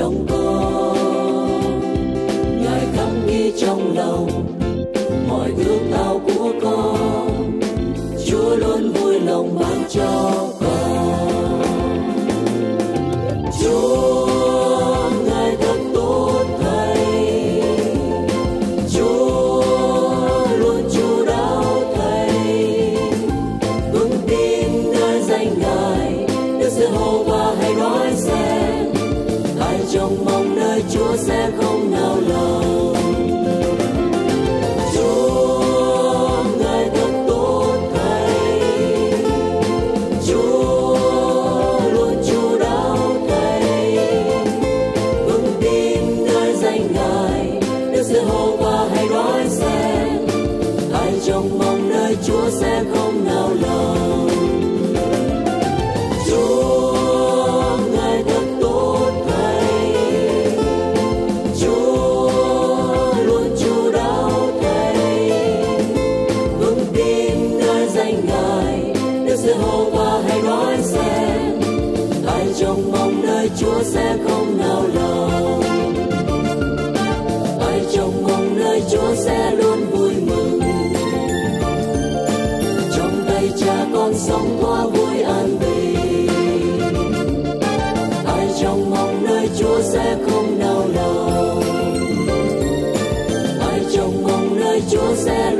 trong con. Ngài khắc ghi trong lòng mọi ước ao của con, Chúa luôn vui lòng ban cho con. Chúa Ngài thật tốt Thầy, Chúa luôn chu đáo Thầy, vững tin nơi danh Ngài, Đức Giê-hô-va hãy đón xem, ai trông mong nơi Chúa sẽ không nào lòng. Chúa Ngài thật tốt Thầy, Chúa luôn chu đáo Thầy, vững tin nơi danh Ngài, Đức Giê-hô-va hãy đón xem, ai trông mong nơi Chúa sẽ không nào lòng. Chúa Ngài thật tốt Thầy, Chúa luôn chu đáo Thầy, vững tin nơi danh Ngài, Đức Giê-hô-va hãy đón xem, ai trông mong nơi Chúa sẽ không nào lòng. Ai trông mong nơi Chúa sẽ luôn vui mừng, trong tay Cha con sống quá vui an bình. Ai trông mong nơi Chúa sẽ không nào lòng, ai trông mong nơi Chúa sẽ